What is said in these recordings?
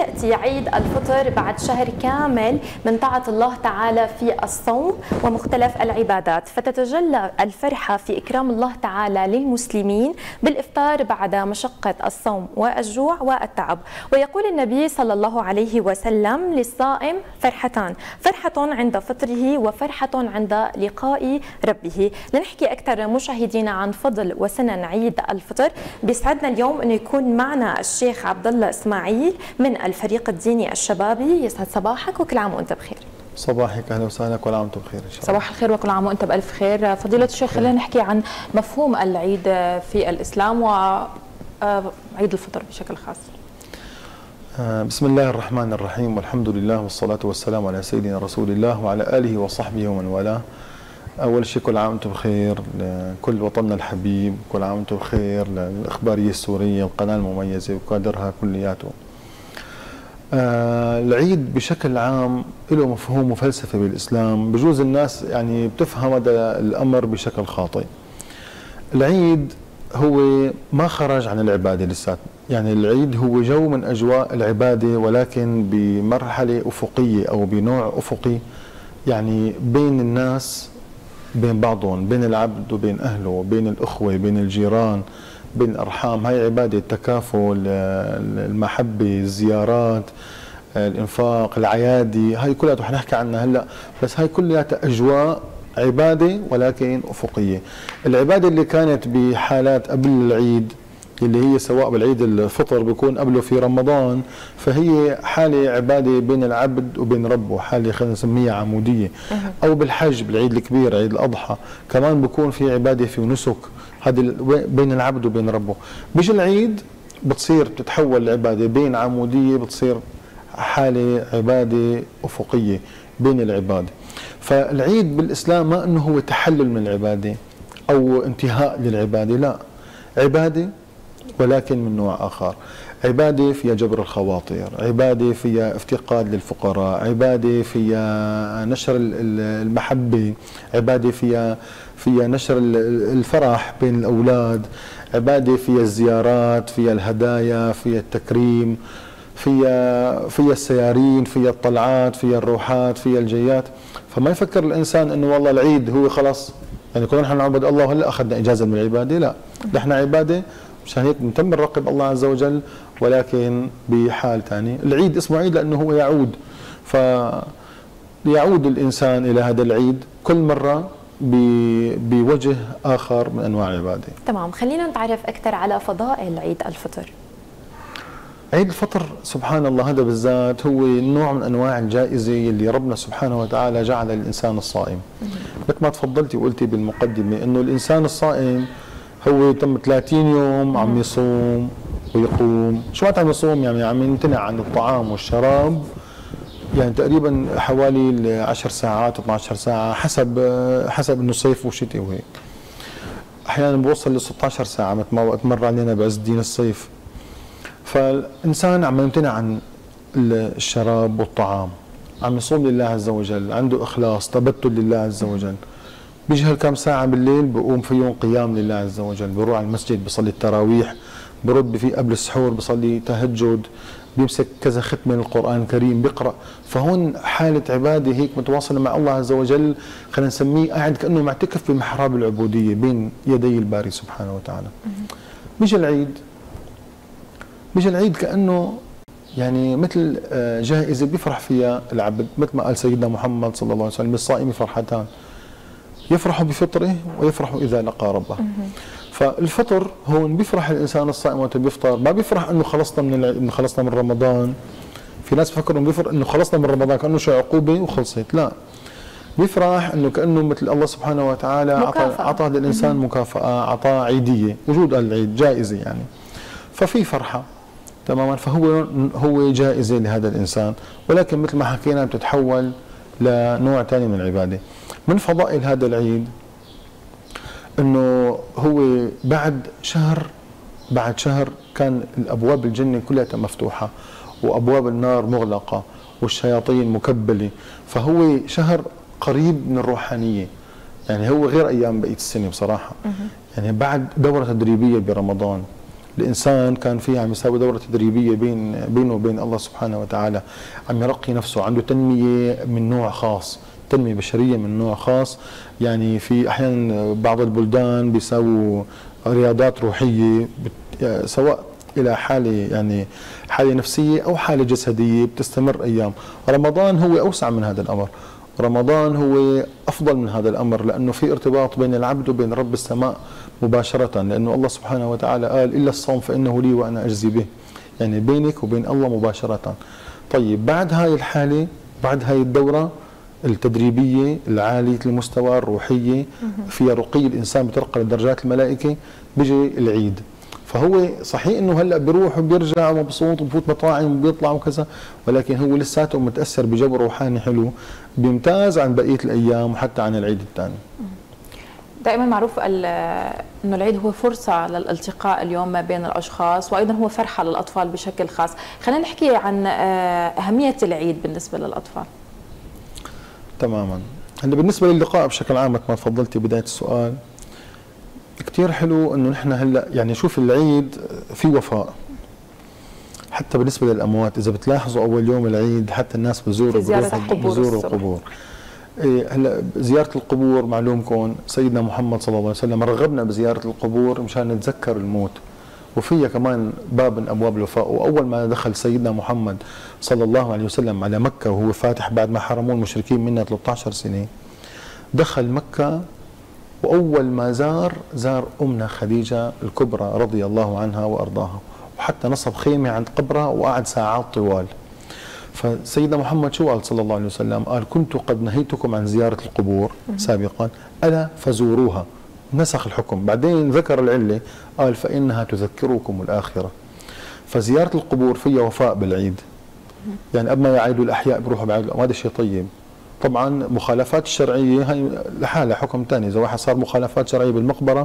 يأتي عيد الفطر بعد شهر كامل من طاعة الله تعالى في الصوم ومختلف العبادات، فتتجلى الفرحة في إكرام الله تعالى للمسلمين بالإفطار بعد مشقة الصوم والجوع والتعب. ويقول النبي صلى الله عليه وسلم: للصائم فرحتان، فرحة عند فطره وفرحة عند لقاء ربه. لنحكي أكثر مشاهدينا عن فضل وسنن عيد الفطر، بيسعدنا اليوم أنه يكون معنا الشيخ عبد الله إسماعيل من الفريق الديني الشبابي. يسعد صباحك وكل عام وأنت بخير. صباحك اهلا وسهلا، كل عام وانتم بخير ان شاء الله. صباح الخير وكل عام وانت بالف خير. فضيلة الشيخ، خلينا نحكي عن مفهوم العيد في الاسلام وعيد الفطر بشكل خاص. بسم الله الرحمن الرحيم، والحمد لله والصلاة والسلام على سيدنا رسول الله وعلى آله وصحبه ومن والاه. أول شيء كل عام وأنتم بخير لكل وطننا الحبيب، كل عام وأنتم بخير للإخبارية السورية والقناة المميزة وكادرها كلياته. العيد بشكل عام له مفهوم وفلسفة بالإسلام، بجوز الناس يعني بتفهم هذا الأمر بشكل خاطئ. العيد هو ما خرج عن العبادة لسات، يعني العيد هو جو من أجواء العبادة ولكن بمرحلة أفقية أو بنوع أفقي، يعني بين الناس، بين بعضهم، بين العبد وبين أهله، بين الأخوة، بين الجيران، بين الأرحام. هاي عبادة التكافل، المحبة، الزيارات، الإنفاق، العيادي، هاي كلها رح نحكي عنها هلا، بس هاي كلها أجواء عبادة ولكن أفقية. العبادة اللي كانت بحالات قبل العيد اللي هي سواء بالعيد الفطر بيكون قبله في رمضان، فهي حالة عبادة بين العبد وبين ربه، حالة خلينا نسميها عمودية. أو بالحج بالعيد الكبير عيد الأضحى كمان بيكون في عبادة في نسك، هذا بين العبد وبين ربه. بيجي العيد بتصير بتتحول العبادة بين عمودية، بتصير حالة عبادة أفقية بين العباد. فالعيد بالإسلام ما أنه هو تحلل من العبادة أو انتهاء للعبادة، لا، عبادة ولكن من نوع آخر. عبادة فيها جبر الخواطر، عبادة فيها افتقاد للفقراء، عبادة فيها نشر المحبة، عبادة فيها نشر الفرح بين الأولاد، عبادة فيها الزيارات، فيها الهدايا، فيها التكريم، فيها السيارين، فيها الطلعات، فيها الروحات، فيها الجيات. فما يفكر الإنسان أنه والله العيد هو خلاص يعني كنا نحن نعبد الله وهلا أخذنا إجازة من العبادة، لا، نحن عبادة مشان هيك نتم نراقب الله عز وجل ولكن بحال ثاني. العيد اسمه عيد لأنه هو يعود، فيعود الإنسان إلى هذا العيد كل مرة بوجه آخر من أنواع العبادة. تمام، خلينا نتعرف أكثر على فضائل عيد الفطر. عيد الفطر سبحان الله هذا بالذات هو نوع من أنواع الجائزة اللي ربنا سبحانه وتعالى جعل للإنسان الصائم. مثل ما تفضلتي وقلتي بالمقدمة أنه الإنسان الصائم هو تم 30 يوم عم يصوم ويقوم. شو معنى عم يصوم؟ يعني عم يمتنع عن الطعام والشراب، يعني تقريبا حوالي 10 ساعات 12 ساعة حسب انه صيف وشتاء وهيك. احيانا بوصل ل 16 ساعة مثل ما وقت مر علينا بعز الدين الصيف. فالانسان عم يمتنع عن الشراب والطعام، عم يصوم لله عز وجل، عنده اخلاص تبتل لله عز وجل. بيجي هالكم ساعة بالليل بقوم فيهم قيام لله عز وجل، بروح على المسجد بصلي التراويح، برد في قبل السحور بصلي تهجد، بيمسك كذا ختمة من القرآن الكريم بيقرأ. فهون حالة عبادة هيك متواصلة مع الله عز وجل، خلينا نسميه قاعد كأنه معتكف بمحراب العبودية بين يدي الباري سبحانه وتعالى. بيجي العيد كأنه يعني مثل جائزة بيفرح فيها العبد، مثل ما قال سيدنا محمد صلى الله عليه وسلم: للصائم فرحتان، يفرح بفطره ويفرح إذا لقى ربه. فالفطر هون بيفرح الإنسان الصائم وقت بيفطر، ما بيفرح إنه خلصنا من رمضان. في ناس بفكروا إنه بيفرح إنه خلصنا من رمضان كأنه شو عقوبة وخلصت، لا، بيفرح إنه كأنه مثل الله سبحانه وتعالى أعطى للإنسان مكافأة، أعطاه عيدية، وجود العيد جائزة يعني، ففي فرحة تماما. فهو جائزة لهذا الإنسان، ولكن مثل ما حكينا بتتحول لنوع ثاني من العبادة. من فضائل هذا العيد انه هو بعد شهر كان الابواب الجنة كلها مفتوحة وابواب النار مغلقة والشياطين مكبلة، فهو شهر قريب من الروحانية، يعني هو غير ايام بقية السنة بصراحة. يعني بعد دورة تدريبية برمضان الانسان كان فيه عم يساوي دوره تدريبيه بينه وبين الله سبحانه وتعالى، عم يرقي نفسه، عنده تنميه من نوع خاص، تنميه بشريه من نوع خاص. يعني في احيانا بعض البلدان بيساووا رياضات روحيه سواء الى حاله يعني حاله نفسيه او حاله جسديه بتستمر ايام. رمضان هو اوسع من هذا الامر، رمضان هو افضل من هذا الامر، لانه في ارتباط بين العبد وبين رب السماء مباشره، لانه الله سبحانه وتعالى قال الا الصوم فانه لي وانا اجزي به، يعني بينك وبين الله مباشره. طيب بعد هاي الحاله، بعد هاي الدوره التدريبيه العاليه المستوى الروحيه فيها رقي الانسان بترقى لدرجات الملائكه، بيجي العيد. فهو صحيح انه هلا بيروح وبيرجع مبسوط وبفوت مطاعم وبيطلع وكذا، ولكن هو لساته متاثر بجو روحاني حلو بيمتاز عن بقيه الايام وحتى عن العيد الثاني. دائما معروف انه العيد هو فرصه للالتقاء اليوم ما بين الاشخاص، وايضا هو فرحه للاطفال بشكل خاص. خلينا نحكي عن اهميه العيد بالنسبه للاطفال. تماما. هلا بالنسبه للقاء بشكل عام مثل ما تفضلتي بدايه السؤال، كثير حلو انه نحن هلا يعني شوف العيد في وفاء حتى بالنسبه للاموات. اذا بتلاحظوا اول يوم العيد حتى الناس بزوروا القبور. هلا زياره القبور معلومكم سيدنا محمد صلى الله عليه وسلم رغبنا بزياره القبور مشان نتذكر الموت، وفيها كمان باب من ابواب الوفاء. واول ما دخل سيدنا محمد صلى الله عليه وسلم على مكه وهو فاتح بعد ما حرموه المشركين منها 13 سنه، دخل مكه وأول ما زار أمنا خديجة الكبرى رضي الله عنها وأرضاها، وحتى نصب خيمة عند قبرها وقعد ساعات طوال. فسيدنا محمد شو قال صلى الله عليه وسلم؟ قال كنت قد نهيتكم عن زيارة القبور سابقا ألا فزوروها، نسخ الحكم. بعدين ذكر العلة قال فإنها تذكركم الآخرة. فزيارة القبور فيها وفاء بالعيد، يعني قبل ما يعيدوا الأحياء بروحوا بعيدوا، وهذا شيء طيب. طبعا مخالفات الشرعيه هي لحالها حكم ثاني، اذا واحد صار مخالفات شرعيه بالمقبره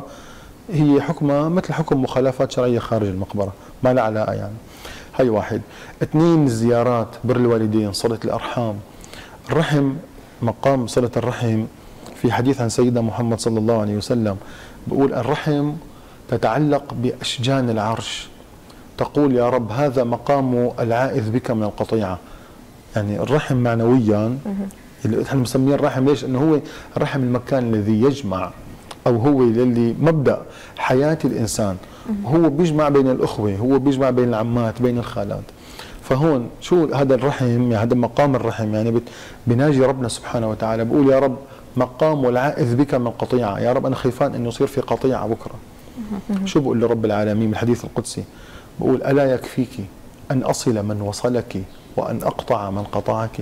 هي حكمها مثل حكم مخالفات شرعيه خارج المقبره، ما لها علاقه يعني. هي واحد. اثنين الزيارات، بر الوالدين، صله الارحام، الرحم، مقام صله الرحم. في حديث عن سيدنا محمد صلى الله عليه وسلم بقول الرحم تتعلق باشجان العرش، تقول يا رب هذا مقام العائذ بك من القطيعه. يعني الرحم معنويا اللي احنا مسميه الرحم، ليش؟ انه هو الرحم المكان الذي يجمع، او هو اللي مبدا حياه الانسان، هو بيجمع بين الاخوه، هو بيجمع بين العمات، بين الخالات. فهون شو هذا الرحم؟ يعني هذا مقام الرحم، يعني بناجي ربنا سبحانه وتعالى بقول يا رب مقام العائذ بك من قطيعه، يا رب انا خيفان انه يصير في قطيعه بكره. شو بقول لرب العالمين من الحديث القدسي؟ بقول الا يكفيك ان اصل من وصلك وان اقطع من قطعك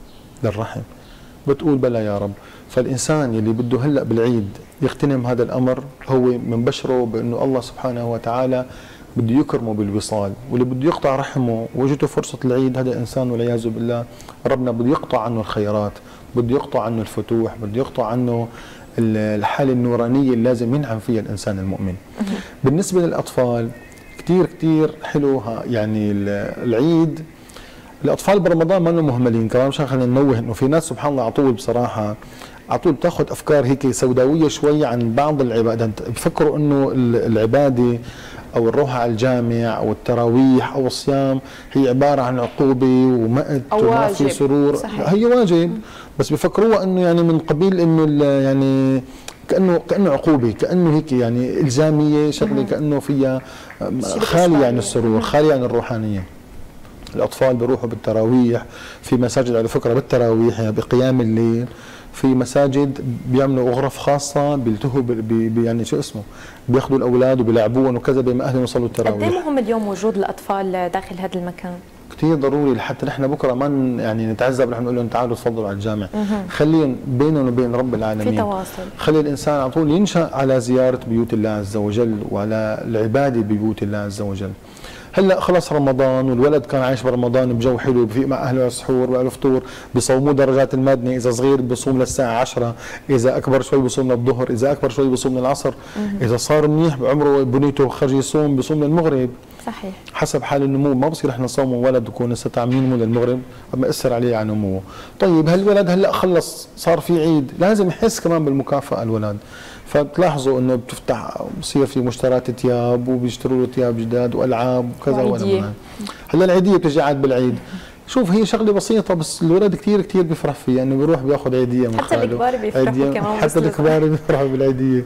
للرحم. بتقول بلى يا رب. فالإنسان يلي بده هلأ بالعيد يغتنم هذا الأمر، هو من بشره بأنه الله سبحانه وتعالى بده يكرمه بالوصال، واللي بده يقطع رحمه وجته فرصة العيد هذا إنسان والعياذ بالله ربنا بده يقطع عنه الخيرات، بده يقطع عنه الفتوح، بده يقطع عنه الحالة النورانية اللي لازم ينعم فيها الإنسان المؤمن. بالنسبة للأطفال كتير كتير حلو يعني العيد. الاطفال برمضان ما مهملين كمان، مشان خلينا ننوه انه في ناس سبحان الله على طول بصراحه على طول بتاخذ افكار هيك سوداويه شوي عن بعض العبادات، بفكروا انه العباده او الروح على الجامع او التراويح او الصيام هي عباره عن عقوبه ومقت وما في سرور. صحيح. هي واجب بس بفكروها انه يعني من قبيل انه يعني كانه عقوبه، كانه هيك يعني الزاميه شغله، كانه فيها خاليه عن السرور، خاليه عن الروحانيه. الأطفال بيروحوا بالتراويح في مساجد على فكرة بالتراويح يعني بقيام الليل، في مساجد بيعملوا غرف خاصة بيلتهوا يعني شو اسمه بياخذوا الأولاد وبيلعبوهم وكذا بمأهلهم يوصلوا التراويح. قد ايه مهم اليوم وجود الأطفال داخل هذا المكان؟ كثير ضروري لحتى نحن بكره ما يعني نتعذب نحن نقول لهم تعالوا تفضلوا على الجامع. خليهم بينهم وبين رب العالمين في تواصل، خلي الإنسان على طول ينشأ على زيارة بيوت الله عز وجل وعلى العبادة ببيوت الله عز وجل. هلا خلص رمضان والولد كان عايش برمضان بجو حلو، بفيق مع اهله على السحور وعلى الفطور، بيصوموا درجات المادنه، اذا صغير بيصوم للساعه 10، اذا اكبر شوي بيصوم للظهر، اذا اكبر شوي بيصوم للعصر، اذا صار منيح بعمره بنيته خرج يصوم بيصوم للمغرب. صحيح. حسب حال النمو، ما بصير احنا نصوم ولد يكون لسه عم ينمو للمغرب اما ياثر عليه على نموه. طيب هالولد هلا خلص صار في عيد، لازم يحس كمان بالمكافاه الولد. فتلاحظوا انه بتفتح بصير في مشتريات ثياب وبيشتروا له ثياب جداد والعاب وكذا وعيدية. هلا العيديه بتجي عاد بالعيد. شوف هي شغله بسيطه بس الولد كثير كثير بيفرح فيها، انه بيروح بياخذ عيديه من حتى الكبار بيفرحوا كمان، حتى الكبار بيفرحوا بالعيديه.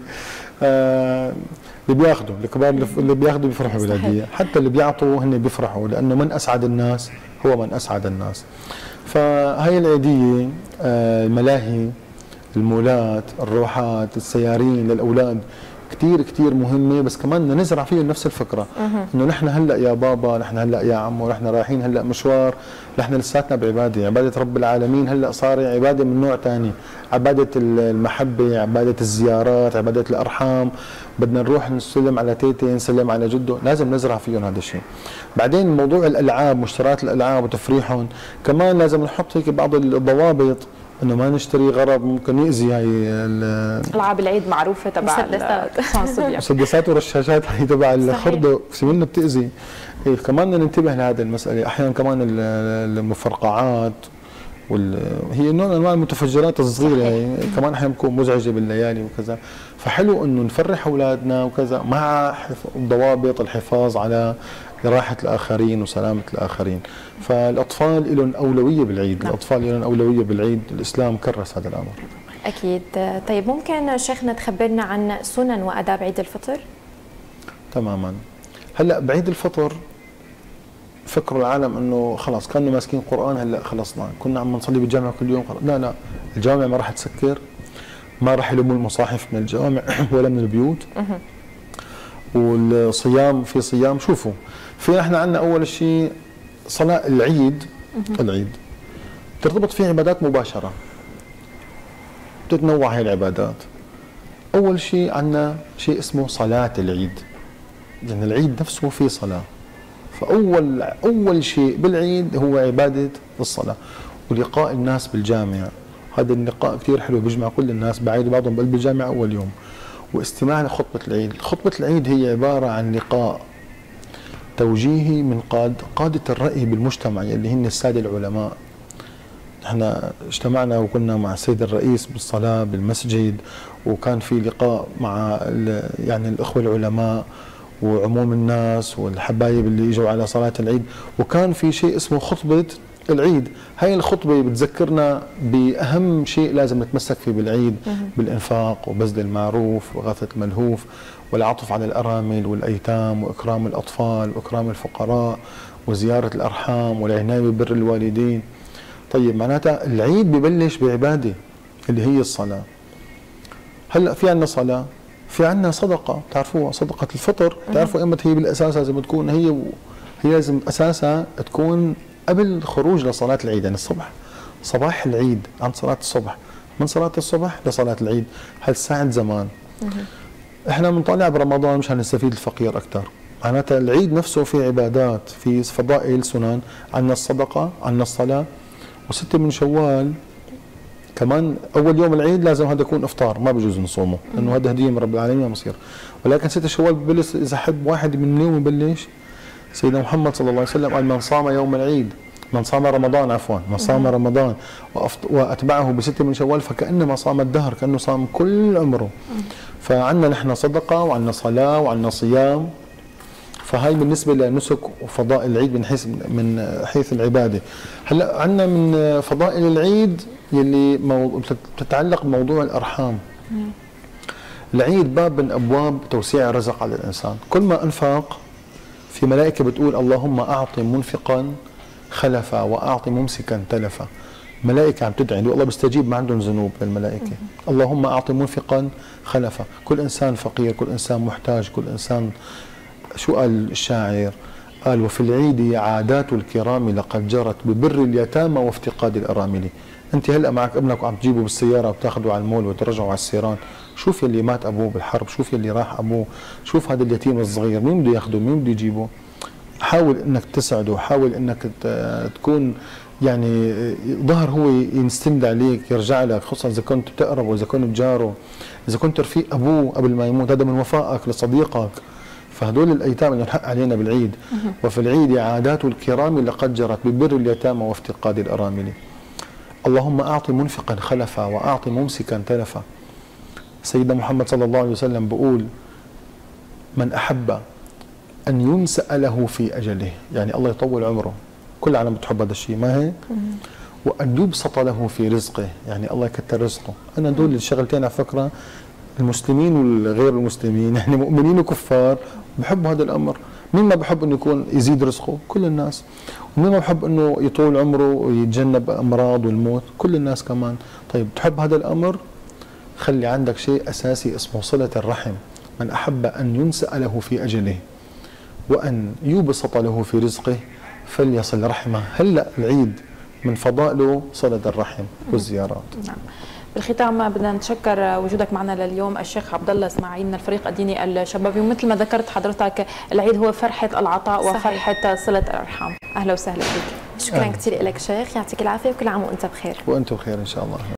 اللي بياخذوا الكبار اللي بياخذوا بيفرحوا بالعيديه، حتى اللي بيعطوا هن بيفرحوا، لانه من اسعد الناس هو من اسعد الناس. فهي العيديه الملاهي، المولات، الروحات، السيارين للاولاد كثير كثير مهمه، بس كمان بدنا نزرع فيهم نفس الفكره انه نحن هلا يا بابا، نحن هلا يا عمو، نحن رايحين هلا مشوار، نحن لساتنا بعباده، عباده رب العالمين هلا صار عباده من نوع ثاني، عباده المحبه، عباده الزيارات، عباده الارحام، بدنا نروح نسلم على تيتي، نسلم على جده، لازم نزرع فيهم هذا الشيء. بعدين موضوع الالعاب، مشتريات الالعاب وتفريحهم، كمان لازم نحط هيك بعض الضوابط انه ما نشتري غرض ممكن يأذي. هاي العاب العيد معروفه تبع مسدسات ورشاشات هي تبع الخرده في منها بتأذي. إيه كمان بدنا ننتبه لهذه المساله. احيانا كمان المفرقعات هي نوع من انواع المتفجرات الصغيره، هي كمان احيانا بتكون مزعجه بالليالي وكذا. فحلو انه نفرح اولادنا وكذا مع ضوابط الحفاظ على راحة الآخرين وسلامة الآخرين. فالأطفال لهم أولوية بالعيد. الأطفال لهم أولوية بالعيد، الإسلام كرس هذا الأمر. أكيد. طيب ممكن شيخنا تخبرنا عن سنن وآداب عيد الفطر؟ تماما. هلأ بعيد الفطر فكروا العالم أنه خلاص كانوا ماسكين قرآن، هلأ خلصنا كنا عم نصلي بالجامع كل يوم، لا لا، الجامع ما راح تسكر، ما راح يلموا المصاحف من الجوامع ولا من البيوت. والصيام في صيام. شوفوا في احنا عندنا اول شيء صلاه العيد. العيد ترتبط فيه عبادات مباشره، تتنوع هي العبادات. اول شيء عندنا شيء اسمه صلاه العيد، يعني العيد نفسه فيه صلاه. فاول شيء بالعيد هو عباده الصلاه ولقاء الناس بالجامع. هذا اللقاء كثير حلو، بيجمع كل الناس بعيد بعضهم بقلب الجامع اول يوم، واستماع لخطبة العيد. خطبة العيد هي عبارة عن لقاء توجيهي من قادة الرأي بالمجتمع اللي هن السادة العلماء. احنا اجتمعنا وكنا مع السيد الرئيس بالصلاة بالمسجد، وكان في لقاء مع يعني الأخوة العلماء وعموم الناس والحبايب اللي اجوا على صلاة العيد، وكان في شيء اسمه خطبة العيد. هاي الخطبة بتذكرنا بأهم شيء لازم نتمسك فيه بالعيد، بالإنفاق وبذل المعروف وإغاثة الملهوف والعطف على الأرامل والأيتام وإكرام الأطفال وإكرام الفقراء وزيارة الأرحام والعناية ببر الوالدين. طيب معناتها العيد ببلش بعبادة اللي هي الصلاة. هلأ في عنا صلاة، في عنا صدقة، تعرفوها صدقة الفطر، تعرفوا إمتى هي بالأساس لازم تكون؟ هي لازم أساسها تكون قبل الخروج لصلاة العيد، يعني الصبح، صباح العيد عن صلاة الصبح، من صلاة الصبح لصلاة العيد، هل ساعة زمان. احنا بنطالع برمضان مشان نستفيد الفقير أكثر. معناتها العيد نفسه في عبادات، في فضائل سنن، عندنا الصدقة، عندنا الصلاة، وستة من شوال كمان أول يوم العيد لازم هذا يكون إفطار، ما بجوز نصومه لأنه هذا هدية من رب العالمين مصير. ولكن 6 شوال ببلش إذا حب واحد من اليوم يبلش. سيدنا محمد صلى الله عليه وسلم قال: من صام يوم العيد، من صام رمضان عفوا، من صام رمضان وأتبعه ب6 من شوال فكأنما صام الدهر، كأنه صام كل عمره. فعندنا نحن صدقة وعندنا صلاة وعندنا صيام. فهاي بالنسبة لنسك وفضائل العيد من حيث العبادة. هلا عندنا من فضائل العيد يلي بتتعلق بموضوع الأرحام. العيد باب من أبواب توسيع الرزق على الإنسان. كل ما أنفق في ملائكة بتقول: اللهم أعطي منفقا خلفا وأعطي ممسكا تلفا. ملائكة عم تدعي، والله بيستجيب، ما عندهم ذنوب للملائكة. اللهم أعطي منفقا خلفا. كل إنسان فقير، كل إنسان محتاج، كل إنسان. شو قال الشاعر؟ قال: وفي العيد عادات الكرام لقد جرت ببر اليتامى وافتقاد الأرامل. أنت هلأ معك ابنك وعم تجيبه بالسيارة وبتاخذه على المول وترجعه على السيران، شوف يلي مات أبوه بالحرب، شوف يلي راح أبوه، شوف هذا اليتيم الصغير، مين بده ياخذه، مين بده يجيبه. حاول انك تسعده، حاول انك تكون يعني ظهر هو يستند عليك، يرجع لك، خصوصا اذا كنت بتقربه، اذا كنت جاره، اذا كنت رفيق ابوه قبل ما يموت، هذا من وفائك لصديقك. فهدول الايتام اللي الحق علينا بالعيد. وفي العيد عادات الكرام لقد جرت ببر اليتامى وافتقاد الارامل. اللهم اعطي منفقا خلفا واعطي ممسكا تلفا. سيدنا محمد صلى الله عليه وسلم بقول من أحب أن ينسأ له في أجله، يعني الله يطول عمره، كل العالم بتحب هذا الشيء، ما هيك؟ وأن يبسط له في رزقه، يعني الله يكتر رزقه. أنا دول الشغلتين على فكرة المسلمين والغير المسلمين، يعني مؤمنين وكفار بحبوا هذا الأمر. مين ما بحب أنه يكون يزيد رزقه؟ كل الناس. ومين ما بحب أنه يطول عمره ويتجنب أمراض والموت؟ كل الناس كمان. طيب تحب هذا الأمر؟ خلي عندك شيء أساسي اسمه صلة الرحم. من أحب أن ينسأ له في أجله وأن يبسط له في رزقه فليصل رحمه. هلأ العيد من فضائله صلة الرحم والزيارات. نعم. بالختام بدنا نتشكر وجودك معنا لليوم الشيخ عبد الله اسماعيل من الفريق الديني الشبابي، ومثل ما ذكرت حضرتك العيد هو فرحة العطاء وفرحة صلة الأرحام. أهلا وسهلا فيك. شكرا كثير لك شيخ، يعطيك العافية وكل عام وأنت بخير. وأنتم بخير إن شاء الله.